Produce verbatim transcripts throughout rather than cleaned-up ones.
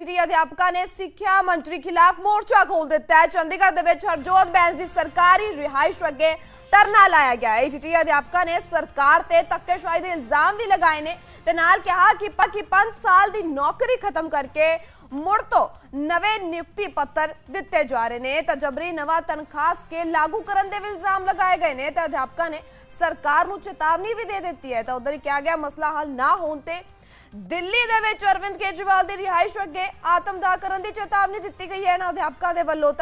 अध्यापकों ने सिक्ख्या मंत्री खिलाफ मोर्चा खोल दिता है। चंडीगढ़ दे विच हरजोत बैंस की सरकारी रिहाइश अगे धरना लाया गया है। ईटीटी अध्यापकों ने सरकार ते धक्केशाही के इल्जाम भी लगाए ने ते नाल कहा कि पांच साल की नौकरी खत्म करके मुड़ तो नवे नियुक्ति पत्र दिते जा रहे ने तो जबरी नवा तनख्वाह स्केल लागू करने के इल्जाम लगाए गए ने तो अध्यापकों ने सरकार को चेतावनी भी दे दी है। तो उधर कहा गया मसला हल ना होने दिल्ली दे विच अरविंद केजरीवाल की रिहाइश अगे आत्मदाह करने की चेतावनी दी गई है अध्यापकों के वलों।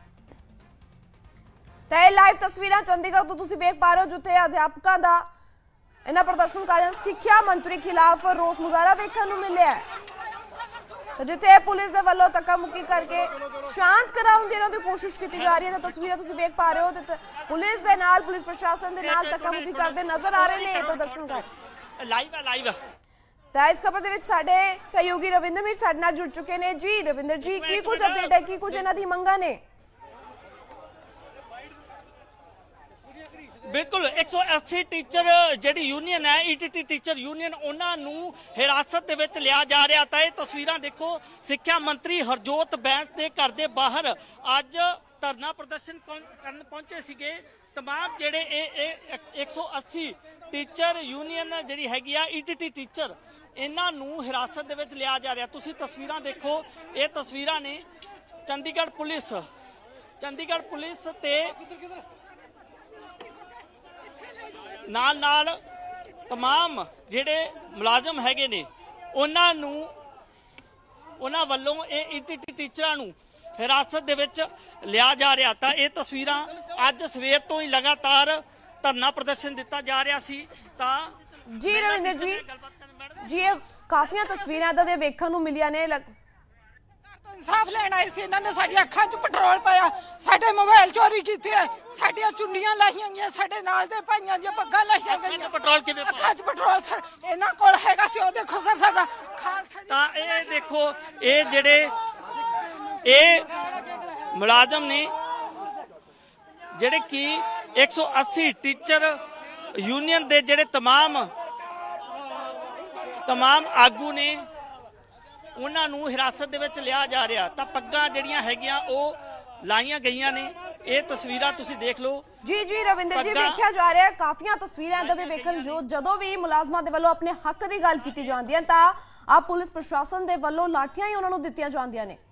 तो लाइव तस्वीर चंडीगढ़ तो तुसीं देख पा रहे हो जिथे अध्यापकों का इन्हां प्रदर्शनकारियों सिक्ख्या मंत्री खिलाफ रोस मुजाहरा वेखण नूं मिलिया है। तो जिथे पुलिस के वलों धक्का मुक्की करके शांत कराउण दी इन्हां दी कोशिश की जा रही है। तो तस्वीरें तुसीं देख पा रहे हो तो पुलिस दे नाल पुलिस प्रशासन दे नाल धक्का मुक्की करते नजर आ रहे हैं प्रदर्शनकारी। लाइव है लाइव तो इस खबर के साडे सहयोगी रविंदर मीर साडे नाल जुड़ चुके हैं। जी रविंदर जी की कुछ अपडेट है, की कुछ इन्हां दी मंगां ने? बिल्कुल एक सौ अस्सी टीचर जिहड़ी यूनियन है ईटीटी टीचर यूनियन उन्होंने हिरासत दे विच लिया जा रहा था। ये तस्वीरां देखो सिक्ख्या मंत्री हरजोत बैंस के घर के बाहर अज धरना प्रदर्शन करन पहुंचे सीगे। तमाम जिहड़े एक सौ अस्सी टीचर यूनियन जिहड़ी हैगी आ ईटीटी टीचर इन्हों हिरासत दे विच लिया जा रहा। तुसीं तस्वीरां देखो, ये तस्वीरां ने चंडीगढ़ पुलिस चंडीगढ़ पुलिस ते नाल नाल तमाम जिहड़े मुलाजम हैगे ने उन्होंने उन्हां वल्लों ये ईटीटी टीचरां नूं हिरासत दे विच लिया जा रहा था। ये तस्वीरां अज सवेर तो ही लगातार धरना प्रदर्शन दिता जा रहा सी। तां जी रविंदर जी जी ये काफियां तस्वीरां इदां दे वेखण नूं मिलियां ने। इंसाफ लेना आई सी, इन्होंने साडी अखां च पेट्रोल पाया, साडे मोबाइल चोरी कीते, साडियां चुंडियां लाईयां गईयां, साडे नाल दे भाईयां दी पग्गां लाईयां गईयां। पेट्रोल किवें अखां च पेट्रोल सर इन्हां कोल हैगा सी, ओ देखो सर साडा खालसा। तां ये देखो ये जिहड़े ये मुलाजम ने जिहड़े कि एक सौ अस्सी टीचर यूनियन दे जिहड़े तमाम तमाम आगू ने उन्होंने हिरासत दे विच लिया जा रहा। तो पग्गां जिहड़ियां हैगियां ओह लाईयां गईयां ने। ये तस्वीरां तुसीं देख लो। जी जी रविंदर जी देखा जा रहा है काफियां तस्वीरां इदां दे वेखण जो जदों भी मुलाजमां दे वल्लों अपने हक की गल कीती जांदी है तां आ पुलिस प्रशासन दे वल्लों लाठियां ही उन्हां नूं दित्तियां जांदियां ने।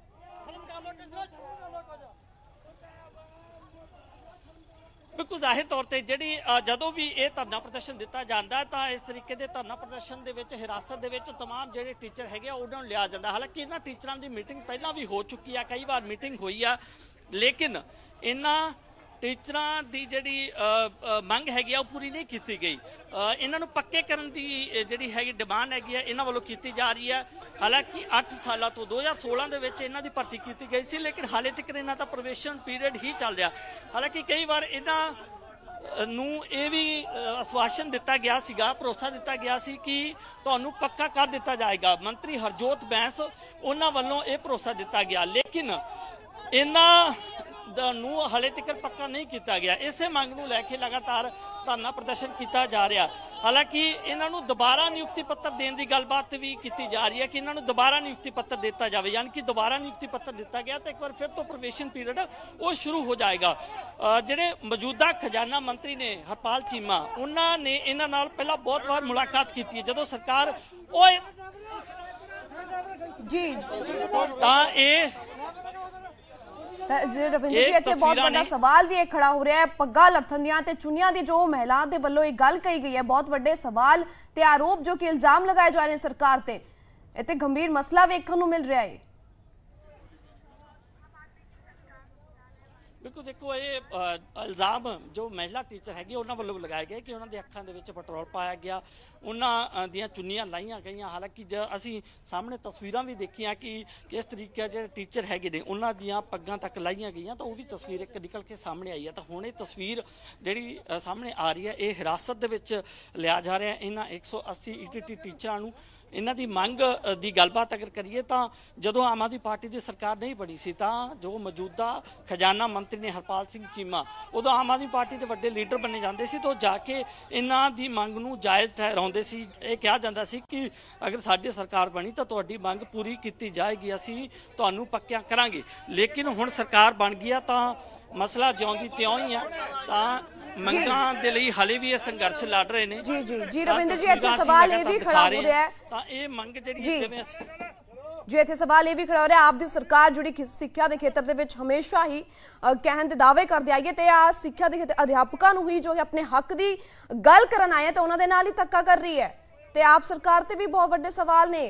बिल्कुल जाहिर तौर पर जी जदों भी ये धरना प्रदर्शन दिता जाता है तो इस तरीके के धरना प्रदर्शन के हिरासत के तमाम जो टीचर है उन्होंने लिया जाता। हालांकि इन्होंने टीचरों की मीटिंग पहला भी हो चुकी है, कई बार मीटिंग हुई है, लेकिन इन्होंने टीचरों की जी मंग हैगी वो पूरी नहीं की गई। इन्हों पक्के करने की जी है डिमांड हैगी इन्हों वालों की जा रही है। हालांकि अठ साल तो दो हज़ार सोलह के इन्हों की भर्ती की गई सी, लेकिन हाले तक इन्हों का प्रोबेशन पीरियड ही चल रहा। हालांकि कई बार इन्हों ये भी आश्वासन दिता गया सीगा, भरोसा दिता गया सी कि तुहानूं पक्का कर दिता जाएगा। मंत्री हरजोत बैंस उन्होंने वालों ये भरोसा दिता गया, लेकिन इन्हों नूं हाले तक पक्का नहीं किया गया। इसे मंग नूं लैके लगातार धरना प्रदर्शन किया जा रहा। हालांकि इन्हों दोबारा नियुक्ति पत्र देने की गलबात भी की जा रही है कि इन्हों दोबारा नियुक्ति पत्र दिता जाए, यानी कि दोबारा नियुक्ति पत्र दिता गया तो एक बार फिर तो प्रोबेशन पीरियड वो शुरू हो जाएगा। जिहड़े मौजूदा खजाना मंत्री ने हरपाल चीमा उन्होंने इन्हां नाल पहला बहुत बार मुलाकात की है जदों सरकार वो जी तां ये रविंदर जी इत्थे बहुत बड़ा सवाल भी खड़ा हो रहा है। पग्गा लथन दियां ते चुनियां दी जो महिलाओं के वल्लों एक गल कही गई है, बहुत बड़े सवाल ते आरोप जो कि इल्जाम लगाए जा रहे हैं सरकार ते, इत्थे गंभीर मसला वेखण नूं मिल रहा है। बिल्कुल देखो ये इल्जाम जो महिला टीचर हैगी उन्होंने वालों लगाए गए कि उन्होंने अखां दे विच पेट्रोल पाया गया, उन्होंने दियां चुन्नियां लाईयां गई। हालांकि जो असी सामने तस्वीरां भी देखियां कि किस तरीके जो टीचर हैगे ने उन्होंने दियां पग्गां तक लाईयां गई, तो वह भी तस्वीर एक निकल के सामने आई है। तो हुण ये तस्वीर जिहड़ी सामने आ रही है ये हिरासत दे विच लिया जा रहा है इन्हां एक सौ अस्सी ईटीटी टीचरां नूं। ਇਹਨਾਂ ਦੀ ਮੰਗ ਅ, ਦੀ ਗੱਲਬਾਤ ਅਗਰ ਕਰੀਏ ਤਾਂ ਜਦੋਂ ਆਮ ਆਦਮੀ ਪਾਰਟੀ ਦੀ ਸਰਕਾਰ ਨਹੀਂ ਬਣੀ ਸੀ ਤਾਂ ਜੋ ਮੌਜੂਦਾ ਖਜ਼ਾਨਾ ਮੰਤਰੀ ਨੇ ਹਰਪਾਲ ਸਿੰਘ ਚੀਮਾ ਉਦੋਂ ਆਮ ਆਦਮੀ ਪਾਰਟੀ ਦੇ ਵੱਡੇ ਲੀਡਰ ਬਣੇ ਜਾਂਦੇ ਸੀ ਤਾਂ ਜਾ ਕੇ ਇਹਨਾਂ ਦੀ ਮੰਗ ਨੂੰ ਜਾਇਜ਼ ਠਹਿਰਾਉਂਦੇ ਸੀ। ਇਹ ਕਿਹਾ ਜਾਂਦਾ ਸੀ ਕਿ ਅਗਰ ਸਾਡੀ ਸਰਕਾਰ ਬਣੀ ਤਾਂ ਤੁਹਾਡੀ ਮੰਗ ਪੂਰੀ ਕੀਤੀ ਜਾਏਗੀ, ਅਸੀਂ ਤੁਹਾਨੂੰ ਪੱਕਿਆਂ ਕਰਾਂਗੇ। ਲੇਕਿਨ ਹੁਣ ਸਰਕਾਰ ਬਣ ਗਈ ਆ ਤਾਂ ਮਸਲਾ ਜਿਉਂ ਦੀ ਤਿਉਂ ਹੀ ਆ ਤਾਂ ਮੰਗਾਂ ਦੇ ਲਈ ਹਾਲੇ ਵੀ ਇਹ ਸੰਘਰਸ਼ ਲੜ ਰਹੇ ਨੇ। ਜੀ ਜੀ ਜੀ ਰਵਿੰਦਰ ਜੀ ਇੱਥੇ ਸਵਾਲ ਇਹ ਵੀ ਖੜਾ ਹੋ ਰਿਹਾ ਹੈ ਤਾਂ ਇਹ ਮੰਗ ਜਿਹੜੀ ਜਿਵੇਂ ਅਸੀਂ ਜੀ ਇੱਥੇ ਸਵਾਲ ਇਹ ਵੀ ਖੜਾ ਹੋ ਰਿਹਾ ਆਪ ਦੀ ਸਰਕਾਰ ਜਿਹੜੀ ਸਿੱਖਿਆ ਦੇ ਖੇਤਰ ਦੇ ਵਿੱਚ ਹਮੇਸ਼ਾ ਹੀ ਕਹਿਣ ਦੇ ਦਾਅਵੇ ਕਰਦੇ ਆਈ ਹੈ ਤੇ ਆ ਸਿੱਖਿਆ ਦੇ ਅਧਿਆਪਕਾਂ ਨੂੰ ਹੀ ਜੋ ਆਪਣੇ ਹੱਕ ਦੀ ਗੱਲ ਕਰਨ ਆਏ ਤਾਂ ਉਹਨਾਂ ਦੇ ਨਾਲ ਹੀ ਧੱਕਾ ਕਰ ਰਹੀ ਹੈ ਤੇ ਆਪ ਸਰਕਾਰ ਤੇ ਵੀ ਬਹੁਤ ਵੱਡੇ ਸਵਾਲ ਨੇ।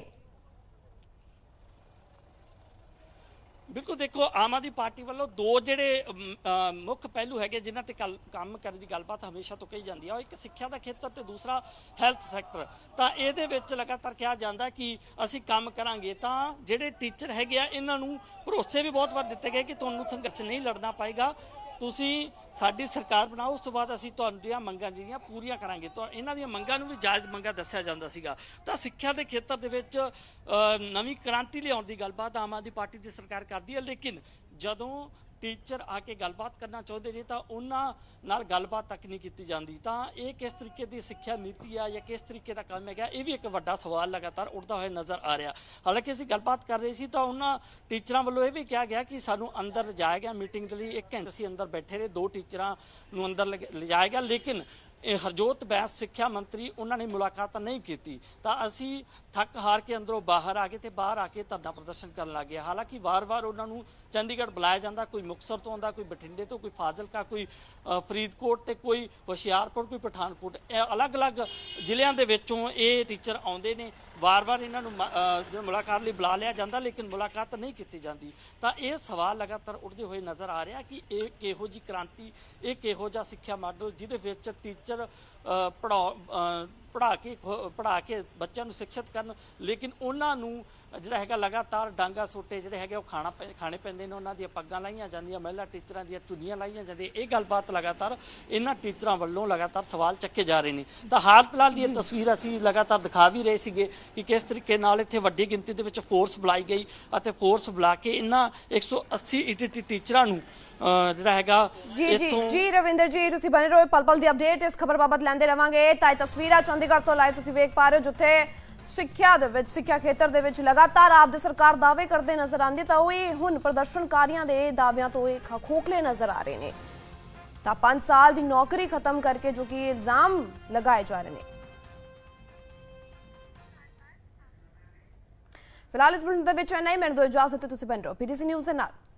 ਬਿਲਕੁਲ ਦੇਖੋ ਆਮ ਆਦਮੀ ਪਾਰਟੀ ਵੱਲੋਂ ਦੋ ਜਿਹੜੇ ਮੁੱਖ ਪਹਿਲੂ ਹੈਗੇ ਜਿਨ੍ਹਾਂ ਤੇ ਕੰਮ ਕਰਨ ਦੀ ਗੱਲਬਾਤ ਹਮੇਸ਼ਾ ਤੋਂ ਕਹੀ ਜਾਂਦੀ ਆ, ਉਹ ਇੱਕ ਸਿੱਖਿਆ ਦਾ ਖੇਤਰ ਤੇ ਦੂਸਰਾ ਹੈਲਥ ਸੈਕਟਰ। ਤਾਂ ਇਹਦੇ ਵਿੱਚ ਲਗਾਤਾਰ ਕਿਹਾ ਜਾਂਦਾ ਕਿ ਅਸੀਂ ਕੰਮ ਕਰਾਂਗੇ ਤਾਂ ਜਿਹੜੇ ਟੀਚਰ ਹੈਗੇ ਆ ਇਹਨਾਂ ਨੂੰ ਭਰੋਸੇ ਵੀ ਬਹੁਤ ਵਾਰ ਦਿੱਤੇ ਗਏ ਕਿ ਤੁਹਾਨੂੰ ਸੰਘਰਸ਼ ਨਹੀਂ ਲੜਨਾ ਪਏਗਾ, ਤੁਸੀਂ ਸਾਡੀ ਸਰਕਾਰ ਬਣਾਓ, ਉਸ ਤੋਂ ਬਾਅਦ ਅਸੀਂ ਤੁਹਾਡੀਆਂ ਮੰਗਾਂ ਜਿਹੜੀਆਂ ਪੂਰੀਆਂ ਕਰਾਂਗੇ। ਤਾਂ ਇਹਨਾਂ ਦੀਆਂ ਮੰਗਾਂ ਨੂੰ ਵੀ ਜਾਇਜ਼ ਮੰਗਾਂ ਦੱਸਿਆ ਜਾਂਦਾ ਸੀਗਾ। ਤਾਂ ਸਿੱਖਿਆ ਦੇ ਖੇਤਰ ਦੇ ਵਿੱਚ ਨਵੀਂ ਕ੍ਰਾਂਤੀ ਲਿਆਉਣ ਦੀ ਗੱਲਬਾਤ ਆਮ ਆਦਮੀ ਪਾਰਟੀ ਦੀ ਸਰਕਾਰ ਕਰਦੀ ਹੈ, ਲੇਕਿਨ ਜਦੋਂ ਟੀਚਰ ਆ ਕੇ ਗੱਲਬਾਤ ਕਰਨਾ ਚਾਹੁੰਦੇ ਨੇ ਤਾਂ ਉਹਨਾਂ ਨਾਲ ਗੱਲਬਾਤ ਤੱਕ ਨਹੀਂ ਕੀਤੀ ਜਾਂਦੀ। ਤਾਂ ਇਹ ਕਿਸ ਤਰੀਕੇ ਦੀ ਸਿੱਖਿਆ ਨੀਤੀ ਆ ਜਾਂ ਕਿਸ ਤਰੀਕੇ ਦਾ ਕੰਮ ਹੈਗਾ, ਇਹ ਵੀ ਇੱਕ ਵੱਡਾ ਸਵਾਲ ਲਗਾਤਾਰ ਉੱਠਦਾ ਹੋਇਆ ਨਜ਼ਰ ਆ ਰਿਹਾ। ਹਾਲਾਂਕਿ ਅਸੀਂ ਗੱਲਬਾਤ ਕਰ ਰਹੇ ਸੀ ਤਾਂ ਉਹਨਾਂ ਟੀਚਰਾਂ ਵੱਲੋਂ ਇਹ ਵੀ ਕਿਹਾ ਗਿਆ ਕਿ ਸਾਨੂੰ ਅੰਦਰ ਲਿਜਾਇਆ ਗਿਆ ਮੀਟਿੰਗ ਦੇ ਲਈ, ਇੱਕ ਘੰਟੇ ਅਸੀਂ ਅੰਦਰ ਬੈਠੇ ਰਹੇ, ਦੋ ਟੀਚਰਾਂ ਨੂੰ ਅੰਦਰ ਲਿਜਾਇਆ ਗਿਆ, ਲੇਕਿਨ ਇਹ ਹਰਜੋਤ ਬੈਂਸ ਸਿੱਖਿਆ ਮੰਤਰੀ ਉਹਨਾਂ ਨੇ ਮੁਲਾਕਾਤ ਨਹੀਂ ਕੀਤੀ। ਤਾਂ ਅਸੀਂ ਥੱਕ ਹਾਰ ਕੇ ਅੰਦਰੋਂ ਬਾਹਰ ਆ ਗਏ ਤੇ ਬਾਹਰ ਆ ਕੇ ਧਰਨਾ ਪ੍ਰਦਰਸ਼ਨ ਕਰਨ ਲੱਗ ਗਏ। ਹਾਲਾਂਕਿ ਵਾਰ-ਵਾਰ ਉਹਨਾਂ ਨੂੰ ਚੰਡੀਗੜ੍ਹ ਬੁਲਾਇਆ ਜਾਂਦਾ, ਕੋਈ ਮੁਕਤਸਰ ਤੋਂ ਆਉਂਦਾ, ਕੋਈ ਬਠਿੰਡੇ ਤੋਂ, ਕੋਈ ਫਾਜ਼ਿਲਕਾ, ਕੋਈ ਫਰੀਦਕੋਟ ਤੇ ਕੋਈ ਹੁਸ਼ਿਆਰਪੁਰ, ਕੋਈ ਪਠਾਨਕੋਟ, ਇਹ ਅਲੱਗ-ਅਲੱਗ ਜ਼ਿਲ੍ਹਿਆਂ ਦੇ ਵਿੱਚੋਂ ਇਹ ਟੀਚਰ ਆਉਂਦੇ ਨੇ। ਵਾਰ-ਵਾਰ ਇਹਨਾਂ ਨੂੰ ਜੋ ਮੁਲਾਕਾਤ ਲਈ ਬੁਲਾ ਲਿਆ ਜਾਂਦਾ ਲੇਕਿਨ ਮੁਲਾਕਾਤ ਨਹੀਂ ਕੀਤੀ ਜਾਂਦੀ। ਤਾਂ ਇਹ ਸਵਾਲ ਲਗਾਤਾਰ ਉੱਠਦੇ ਹੋਏ ਨਜ਼ਰ ਆ ਰਿਹਾ ਕਿ ਇਹ ਕਿਹੋ ਜਿਹੀ ਕ੍ਰਾਂਤੀ, ਇਹ ਕਿਹੋ ਜਿਹਾ ਸਿੱਖਿਆ ਮਾਡਲ ਜਿਹਦੇ ਵਿੱਚ ਟੀਚਰ ਪੜ੍ਹਾ ਪੜ੍ਹਾ ਕੇ ਪੜ੍ਹਾ ਕੇ ਬੱਚਿਆਂ ਨੂੰ ਸਿੱਖਿਅਤ ਕਰਨ, ਲੇਕਿਨ ਉਹਨਾਂ ਨੂੰ ਜਿਹੜਾ ਹੈਗਾ ਲਗਾਤਾਰ ਡਾਂਗਾ ਸੋਟੇ ਜਿਹੜੇ ਹੈਗੇ ਉਹ ਖਾਣਾ ਖਾਣੇ ਪੈਂਦੇ ਨੇ, ਉਹਨਾਂ ਦੀਆਂ ਪੱਗਾਂ ਲਾਈਆਂ ਜਾਂਦੀਆਂ, ਮਹਿਲਾ ਟੀਚਰਾਂ ਦੀਆਂ ਚੁੰਨੀਆਂ ਲਾਈਆਂ ਜਾਂਦੀਆਂ। ਇਹ ਗੱਲਬਾਤ ਲਗਾਤਾਰ ਇਹਨਾਂ ਟੀਚਰਾਂ ਵੱਲੋਂ ਲਗਾਤਾਰ ਸਵਾਲ ਚੱਕੇ ਜਾ ਰਹੇ ਨੇ। ਤਾਂ ਹਾਲ ਫਿਲਹਾਲ ਦੀ ਇਹ ਤਸਵੀਰ ਅਸੀਂ ਲਗਾਤਾਰ ਦਿਖਾ ਵੀ ਰਹੇ ਸੀਗੇ ਕਿ ਕਿਸ ਤਰੀਕੇ ਨਾਲ ਇੱਥੇ ਵੱਡੀ ਗਿਣਤੀ ਦੇ ਵਿੱਚ ਫੋਰਸ ਬੁਲਾਈ ਗਈ ਅਤੇ ਫੋਰਸ ਬੁਲਾ ਕੇ ਇਹਨਾਂ ਇੱਕ ਸੌ ਅੱਸੀ ਈਟੀਟੀ ਟੀਚਰਾਂ ਨੂੰ ਜਿਹੜਾ ਹੈਗਾ ਜੀ ਜੀ ਜੀ ਰਵਿੰਦਰ ਜੀ ਤੁਸੀਂ ਬਣੇ ਰਹੋ, ਪਲ ਪਲ ਦੀ ਅਪਡੇਟ ਇਸ ਖਬਰ ਬਾਬਤ ਲੈਂਦੇ ਰਵਾਂਗੇ। ਤਾਂ ਇਹ ਤਸਵੀਰਾਂ ਚੰਡੀਗੜ੍ਹ ਤੋਂ ਲਾਈਵ ਤੁਸੀਂ ਵੇਖ ਪਾ ਰਹੇ ਹੋ ਜਿੱਥੇ ਸਿੱਖਿਆ ਦੇ ਵਿੱਚ ਸਿੱਖਿਆ ਖੇਤਰ ਦੇ ਵਿੱਚ ਲਗਾਤਾਰ ਆਪ ਦੀ ਸਰਕਾਰ ਦਾਅਵੇ ਕਰਦੇ ਨਜ਼ਰ ਆਉਂਦੀ ਤਾਂ ਉਹ ਇਹ ਹੁਣ ਪ੍ਰਦਰਸ਼ਨਕਾਰੀਆਂ ਦੇ ਦਾਅਵਿਆਂ ਤੋਂ ਇਹ ਖੋਖਲੇ ਨਜ਼ਰ ਆ ਰਹੇ ਨੇ। ਤਾਂ ਪੰਜ ਸਾਲ ਦੀ ਨੌਕਰੀ ਖਤਮ ਕਰਕੇ ਜੋ ਕਿ ਇਲਜ਼ਾਮ ਲਗਾਏ ਜਾ ਰਹੇ ਨੇ। ਫਿਲਹਾਲ ਇਸ ਬੁਲੇਟਿਨ ਦੇ ਵਿੱਚ ਇੰਨਾ ਹੀ। ਮੈਨੂੰ ਦਿਓ ਇਜਾਜ਼ਤ, ਤੁਸੀਂ ਬਣੇ ਰਹੋ ਪੀਟੀਸੀ ਨਿਊਜ਼ ਦੇ ਨਾਲ।